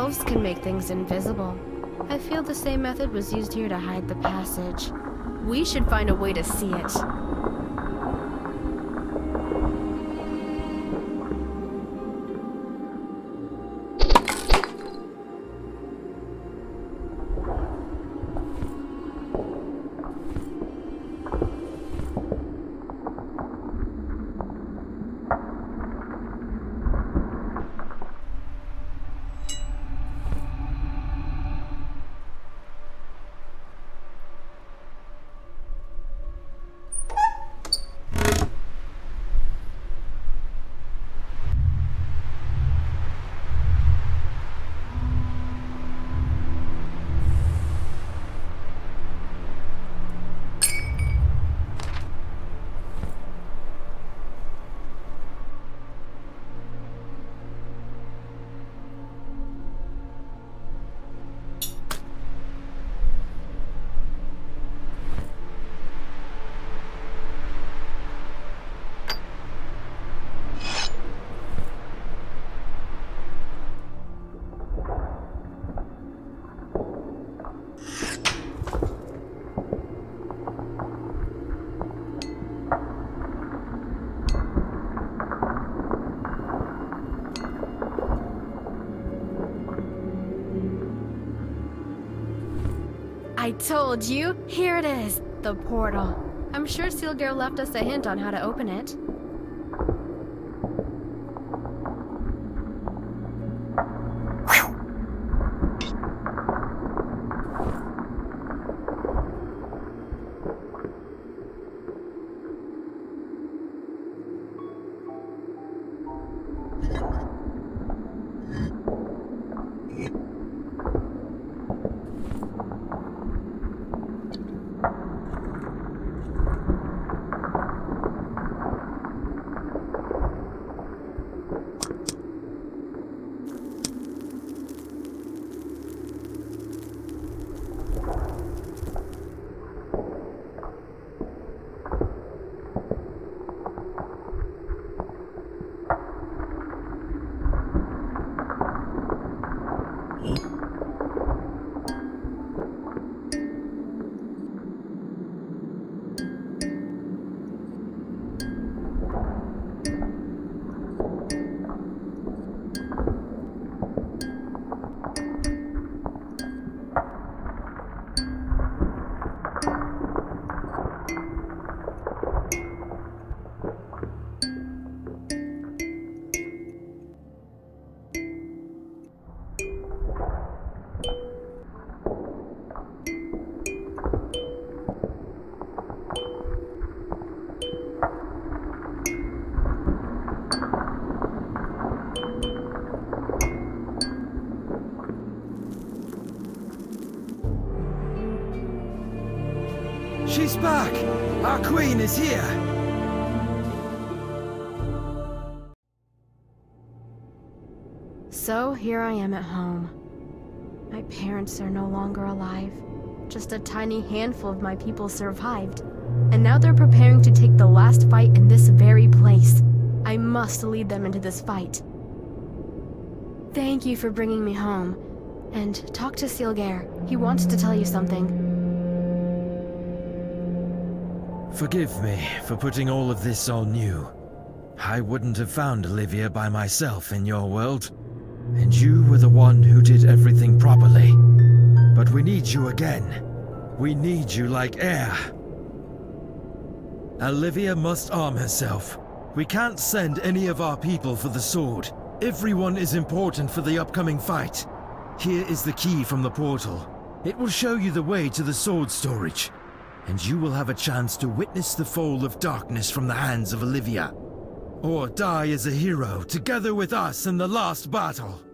Elves can make things invisible. I feel the same method was used here to hide the passage. We should find a way to see it. I told you! Here it is! The portal. I'm sure Sealgare left us a hint on how to open it. She's back! Our queen is here! So here I am at home. My parents are no longer alive. Just a tiny handful of my people survived. And now they're preparing to take the last fight in this very place. I must lead them into this fight. Thank you for bringing me home. And talk to Sealgare. He wants to tell you something. Forgive me for putting all of this on you. I wouldn't have found Olivia by myself in your world. And you were the one who did everything properly. But we need you again. We need you like air. Olivia must arm herself. We can't send any of our people for the sword. Everyone is important for the upcoming fight. Here is the key from the portal. It will show you the way to the sword storage. And you will have a chance to witness the fall of darkness from the hands of Olivia. Or die as a hero together with us in the last battle.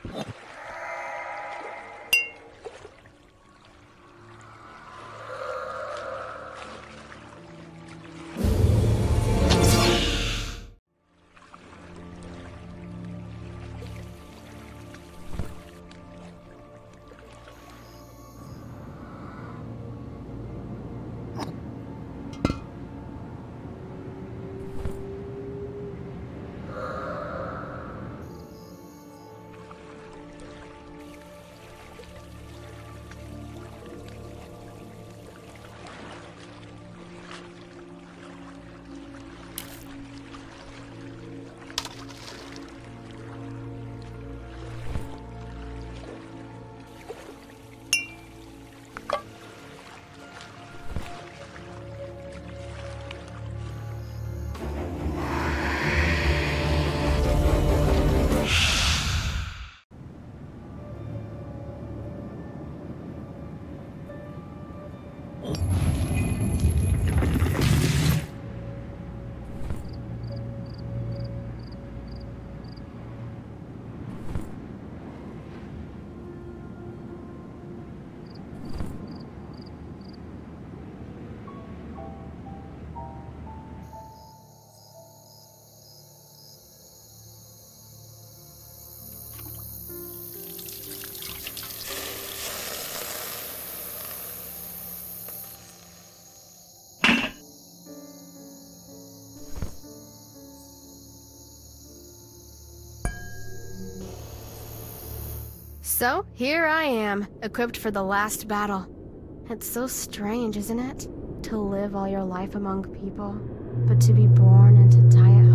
So, here I am, equipped for the last battle. It's so strange, isn't it? To live all your life among people, but to be born and to die at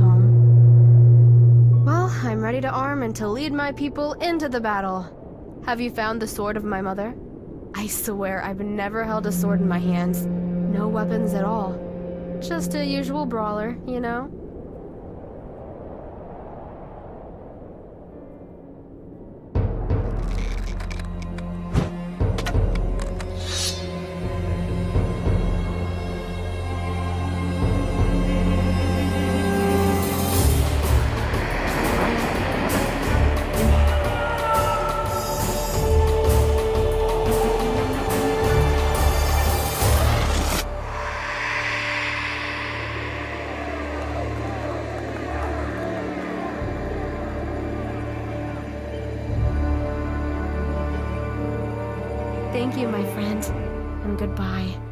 home. Well, I'm ready to arm and to lead my people into the battle. Have you found the sword of my mother? I swear I've never held a sword in my hands. No weapons at all. Just a usual brawler, you know? Thank you, my friend, and goodbye.